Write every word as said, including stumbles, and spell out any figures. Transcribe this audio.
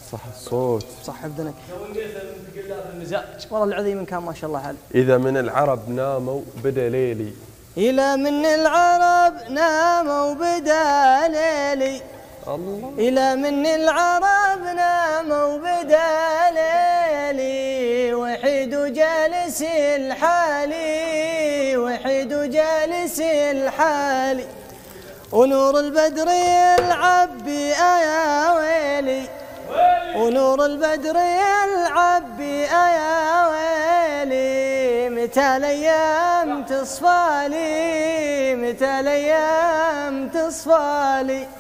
صح الصوت. صح اذنك. والله العظيم كان ما شاء الله حال. إذا من العرب ناموا بدا ليلي. إلى من العرب ناموا بدا ليلي. الله. إلى من العرب ناموا بدا ليلي، وحيد جالس الحالي، وحيد جالس الحالي، ونور البدر يلعب بآيا ويلي، ونور البدر يلعب بآيا ويلي، متى الأيام تصفى لي، متى الأيام تصفى لي.